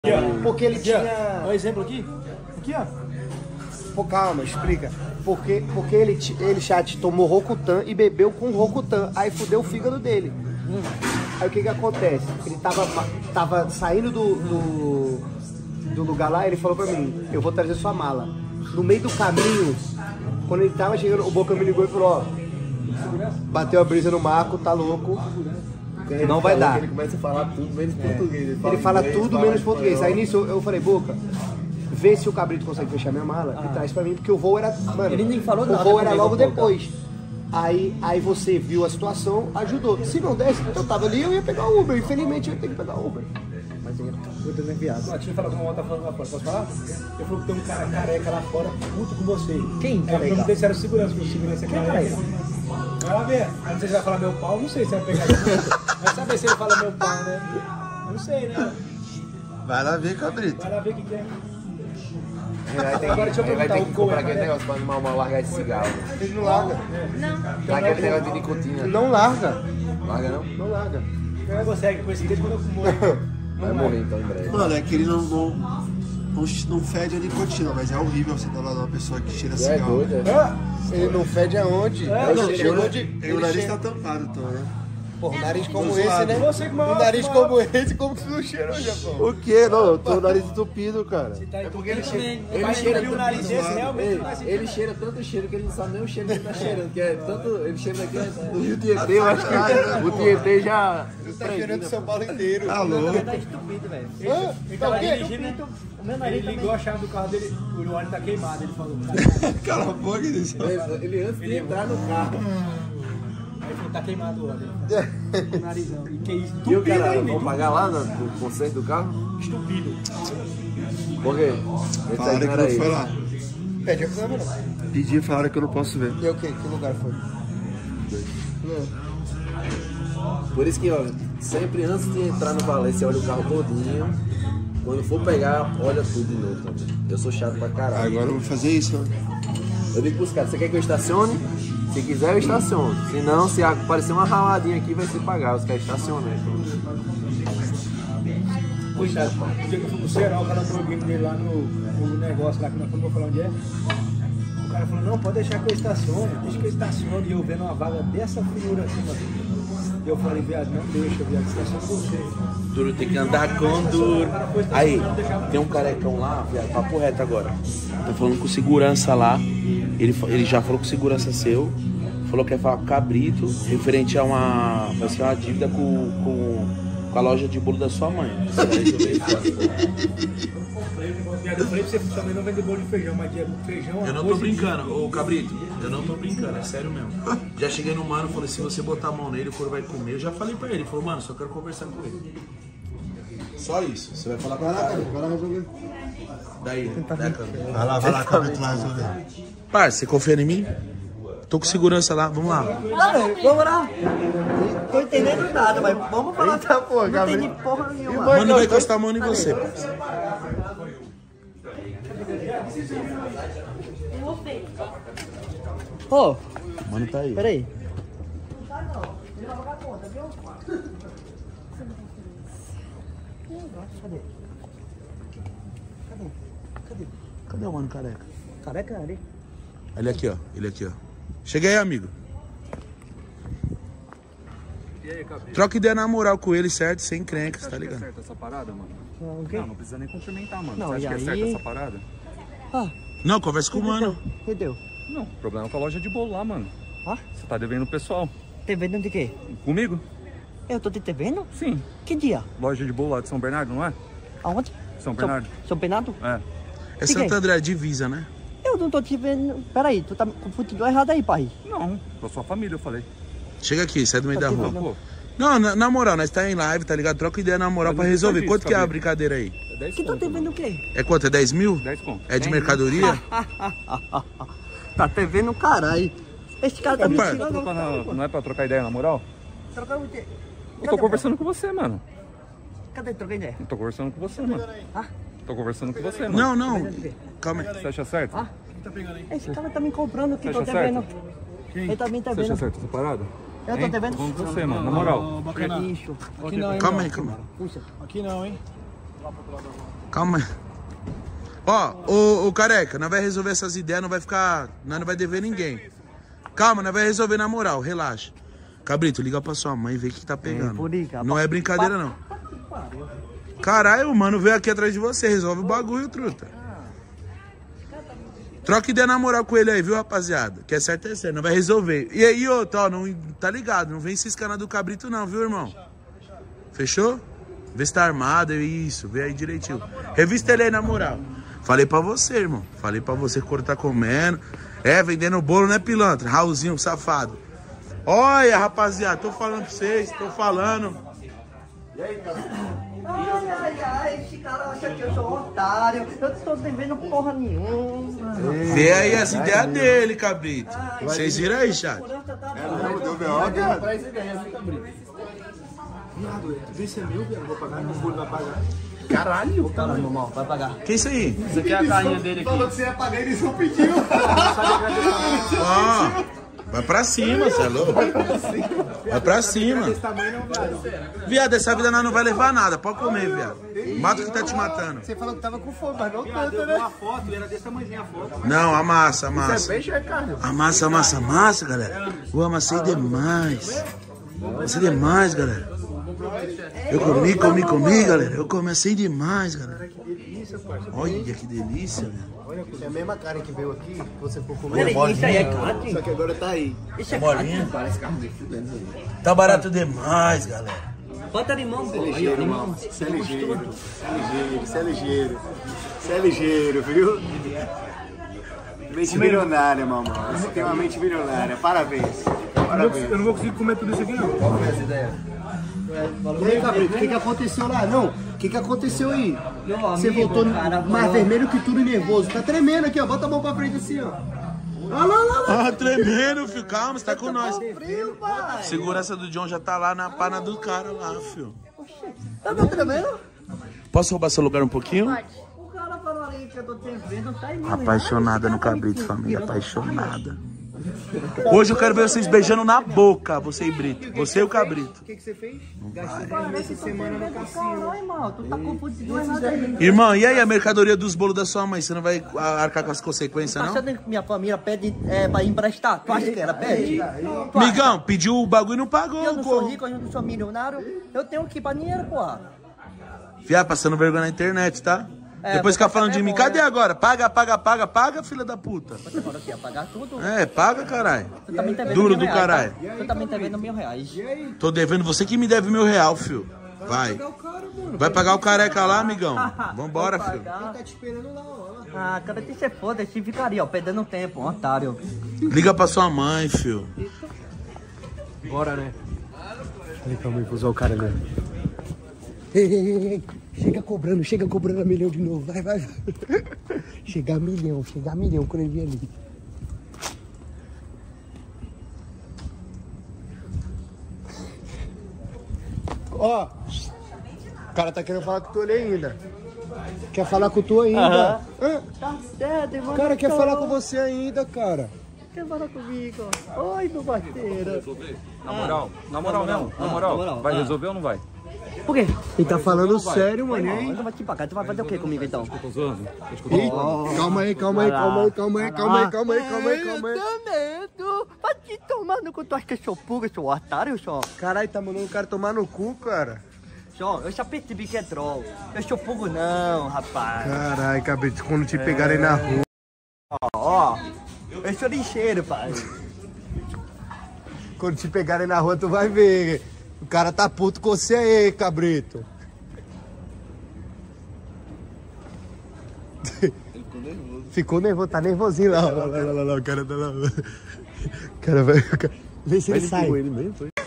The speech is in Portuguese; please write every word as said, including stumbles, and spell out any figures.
Porque ele aqui, tinha... Olha o exemplo aqui. Aqui, ó. Pô, calma, explica. Porque, porque ele, ele, chat, tomou Rocutan e bebeu com Rocutan. Aí fudeu o fígado dele. Hum. Aí o que que acontece? Ele tava, tava saindo do, do, do lugar lá, ele falou pra mim, eu vou trazer sua mala. No meio do caminho, quando ele tava chegando, o Boca me ligou e falou, ó, bateu a brisa no Marco, tá louco. Ele não vai dar. Ele começa a falar tudo menos é. português. Ele fala, ele fala inglês, tudo fala menos espanhol. português. Aí nisso eu, eu falei, Boca, vê se o Cabrito consegue fechar minha mala ah. e traz pra mim, porque o voo era... Mano, ele nem falou o nada. O voo era logo depois. Aí, aí você viu a situação, ajudou. Se não desse, eu tava ali, eu ia pegar o Uber. Infelizmente eu ia ter que pegar o Uber. Mas eu ia ficar muito nerviado. Deixa eu falar com uma outra falando lá fora. Posso falar? Eu falei que tem um cara careca lá fora, puto com você. Quem? É, eu perguntei se era o segurança, porque o segurança é careca. Vai lá ver. Não sei se vai falar meu pau, não sei se vai pegar isso. Vai saber se ele fala meu pau, né? Não sei, né? Vai lá ver, Cabrito. Vai lá ver o que que é. Vai ter, Agora, deixa eu vai ter que comprar aquele negócio pra animar mal largar esse cigarro. Ele não larga. Não. Tá aquele negócio de nicotina. Não larga. Larga não? Não larga. Não consegue, com esse dedo quando eu fumo. Vai morrer então em breve. Mano, é que ele não, não, não, não fede a nicotina, mas é horrível você estar lá numa pessoa que cheira É cigarro. doido, é? Ah, ele não fede aonde? É, ele não, chegou eu, de... eu, Ele o nariz cheira... tá tampado, então, né? Pô, um nariz como Tô esse, zoado. né? Você que maior, um nariz maior. como esse, como que não cheirou, Japão? O quê? Não, eu tô o nariz entupido, cara. É porque ele cheira. Ele cheira o nariz desse realmente. Ele, ele cheira tanto cheiro que ele não sabe nem o cheiro que ele tá cheirando. Que é tanto. Ele cheira daqui do Rio Tietê, eu acho que o Tietê já. Você tá cheirando São Paulo inteiro. Tá louco. Tá estupido, velho. Ah, Ele tá tava o quê? dirigindo, o meu nariz ele ligou a chave do carro dele, o óleo tá queimado, ele falou. Cala a boca, ele Ele antes de entrar no carro. Aí ele falou, tá queimado o óleo. O narizão. E que isso? E o cara, Estupido, vamos pagar lá no, no conserto do carro? Estupido. Por quê? Esse aí Falaram que não era não foi ele. lá. Pede a câmera. Pedi e falaram que eu não posso ver. E o quê? Que lugar foi? Por isso que, ó, sempre antes de entrar no Valé, você olha o carro todinho. Quando for pegar, olha tudo de novo também. Eu sou chato pra caralho. Agora eu vou fazer isso, né? Eu digo pros caras, você quer que eu estacione? Se quiser, eu estaciono. Se não, se aparecer uma raladinha aqui, vai ser pagar. Os caras estacionam. Poxa, o dia que eu fui pro Ceará, o cara falou dele lá no, no negócio lá, que nós fomos, vou falar onde é. O cara falou, não, pode deixar que eu estacione, deixa que eu estacione. E eu vendo uma vaga dessa finura aqui, mano. E eu falei, viado, não deixa, viado, estaciona você. Duro tem que andar com duro. Aí, tem um carecão lá, viado, papo reto agora. Tô falando com segurança lá. Ele, ele já falou com segurança seu. Falou que quer falar com o Cabrito, referente a uma. Vai ser uma dívida com, com, com a loja de bolo da sua mãe. Você vai resolver isso. Eu falei pra você também não vender bolo de feijão, mas de feijão. Eu não tô brincando, ô Cabrito, eu não tô brincando, é sério mesmo. Já cheguei no mano, falei, se você botar a mão nele, o couro vai comer. Eu já falei pra ele, ele falou, mano, só quero conversar com ele. Só isso, você vai falar com o cara. Vai lá resolver. Daí, da câmera. Vai lá, vai lá, Cabrito, lá resolver. Parça, você confia em mim? Tô com segurança lá, vamos lá. Vamos lá. Tô entendendo nada, mas vamos falar. Eita, porra, Não Gabriel. entendi porra nenhuma. Mano, não vai encostar a mão em você, parça. Ô, Mano, tá aí. peraí. Cadê? Cadê? Cadê? Cadê o mano careca? Careca ali. Ele aqui, ó. Ele aqui, ó. Chega aí, amigo. E aí, Cabrito? Troca ideia na moral com ele, certo? Sem crencas, Você tá acha que é ligado? certo essa parada, mano? O quê? Não, não precisa nem cumprimentar, mano. Não, Você acha e que é aí? certo essa parada? Ah, Não, conversa com o mano. que deu? Não, problema com a loja de bolo lá, mano. Ah, Você tá devendo o pessoal. te vendo de quê? Comigo? Eu tô te devendo? Sim. Que dia? Loja de bolo lá de São Bernardo, não é? Aonde? São Bernardo? São, São Bernardo? É. É Que Santo que é? André, divisa, né? Eu não tô te vendo. Peraí, tu tá confundindo errado aí, pai. Não, pra sua família, eu falei. Chega aqui, sai do meio Tá da aqui, rua. não. Pô, Não, na, na moral, nós tá em live, tá ligado? Troca ideia na moral Eu pra não resolver. acredito, Quanto que é a Cabrito. brincadeira aí? é dez Que tô conto, te vendo mano. o quê? É quanto? É dez mil? dez conto. É de mercadoria? Tá te vendo, caralho. Esse cara tá Ô, me pai. tirando. Trocar na- Não é pra trocar ideia, na moral? Trocar o quê? Eu tô conversando com você, mano. Cadê trocar ideia? Eu tô conversando com você, mano. Ah? Tô conversando com você, mano. Não, não. Calma aí. Você acha certo? Ah? Esse cara tá me comprando aqui, Você tô acha te certo? vendo. Ele tá me Você acha vendo. certo essa parada? Eu tô Hein? te vendo. Vamos com você, mano, na moral. Bacana. Bicho. Aqui não, hein? Calma aí, calma aí. Puxa. Aqui não, hein? Lá pro outro lado da rua. Calma aí. Ó, ô, ô careca, nós vai resolver essas ideias, não vai ficar. Nós não vai dever ninguém. Calma, nós vai resolver na moral, relaxa. Cabrito, liga pra sua mãe e vê o que tá pegando. Não é brincadeira, não. Caralho, o mano veio aqui atrás de você, resolve o bagulho, truta. Troca ideia na moral com ele aí, viu, rapaziada? Que é certo é certo, não vai resolver. E aí, outro, ó, não, tá ligado, não vem se escanar do cabrito não, viu, irmão? Fechou? Vê se tá armado, isso, vê aí direitinho. Revista ele aí na moral. Falei pra você, irmão. Falei pra você que o couro tá comendo. É, vendendo bolo, né, pilantra? Raulzinho, safado. Olha, rapaziada, tô falando pra vocês, tô falando. E aí, cara? Ai, ai, ai, esse cara acha que eu sou um otário. Eu não tô devendo porra nenhuma. Vê aí as ideias dele, cabrito. Vocês viram aí, chat? É, não, deu B O, cara. Traz ideias, viu, cabrito? Viado, isso é meu, viado. Vou pagar, não vou pagar. Caralho. Caralho, irmão, vai pagar. Que isso aí? Isso aqui é a carinha dele aqui. Falou que você ia pagar e eles não pediu. Ó, vai pra cima, cê é louco. Vai pra cima. Esse tamanho não vai. Viado, essa vida nós não vai levar nada. Pode comer, viado. Mata o que tá te matando. Você falou que tava com fome, mas não Viado, tanto, eu vi né? uma foto e era desse tamanhozinho a foto. Não, amassa, Isso é amassa. peixe ou é carne? Amassa, amassa, amassa, galera. Eu amassei demais. Amassei demais, galera. Eu comi, comi, comi, galera. Eu comecei demais, galera. Olha que delícia, velho. É a mesma carne que veio aqui, que você for comer. Peraí, isso aí é carne? Só que agora tá aí. Isso é Molinha. carne? Tá barato demais, galera. Bota limão, pô. Aí, ó, Ligeiro, limão. irmão. Você é ligeiro. Você é ligeiro, você é ligeiro. Você é ligeiro, viu? Mente milionária, mamãe. Você tem uma mente milionária. Parabéns. Parabéns. Eu não vou conseguir comer tudo isso aqui, não. Qual foi essa ideia? E aí, Cabrito, o que, que aconteceu lá? Não, o que, que aconteceu aí? Meu Você amigo, voltou cara, mais mano. vermelho que tudo e nervoso. Tá tremendo aqui, ó. Bota a mão pra frente assim, ó. Olha lá, lá, lá. Ah, tremendo, filho. Calma, você tá com nós. Frio, pai. Segurança do John já tá lá na pana do cara lá, filho. Tá me tremendo? Posso roubar seu lugar um pouquinho? O cara falou ali que eu tô tremendo, tá em mim. Apaixonada no cabrito, família. Apaixonada. Hoje eu quero ver vocês beijando na boca, você e Brito. Você e o cabrito. O que, que você fez? Gastou nessa semana no cassino. Caralho, irmão, tu tá confundindo nada aí. Irmão, e aí a mercadoria dos bolos da sua mãe? Você não vai arcar com as consequências, Tá não? achando que minha família pede é, pra emprestar? Tu acha que ela pede? Tu acha? Migão, pediu o bagulho e não pagou, Eu não sou pô. rico, eu não sou milionário. Eu tenho que ir pra dinheiro, porra. Viado, passando vergonha na internet, tá? É, Depois vou fica falando passar de mim. vergonha. Cadê agora? Paga, paga, paga, paga, filha da puta. Você falou que ia pagar tudo. É, paga, caralho. Tu também tá vendo Duro mil do reais, caralho. Tá? Tu também tá vendo mil reais. Tô devendo, você que me deve mil real, filho. Vai. Vai pagar o careca lá, amigão? Vambora, filho. Pagar. Tá te esperando lá, ó. Ah, cara, que você foda, esse ficaria, ó, perdendo tempo, um otário. Liga pra sua mãe, filho. Bora, né? Falei pra mãe, vou usar o cara ali. Ei, ei, ei, ei. Chega cobrando, chega cobrando a milhão de novo. Vai, vai, vai. Chegar a milhão, chegar a milhão quando ele vier ali. Ó, o cara tá querendo falar com tu ali ainda. Quer falar com tu ainda. Hã? Tá certo, irmão. O cara quer falar com você ainda, cara. Quer falar comigo? Oi, meu parceiro. Na moral, na moral mesmo, na moral. na moral, Vai ah. resolver ou não vai? Por quê? Ele tá falando sério, mano. Não, hein? eu não vou te pagar, tu vai fazer o quê comigo então? Tô zoando. Tô te Ih, calma aí, calma aí, calma aí, calma aí, calma aí, calma aí, calma aí, calma aí. Eu tenho medo. Vai te tomar no cu, tu acha que eu sou pulga, eu sou otário, só? Caralho, tá mandando o cara tomar no cu, cara. Só, eu já percebi que é troll. Eu sou pulgo não, rapaz. Caralho, cabrito, quando te pegarem na rua. Ó, eu sou lixeiro, pai. Quando te pegarem na rua, tu vai ver. O cara tá puto com você aí, cabrito. Ele ficou nervoso. Ficou nervoso, tá nervosinho lá. Lá, lá, lá, lá, lá, o cara tá lá. O cara vai. Vê se ele sai. Ele mesmo, foi?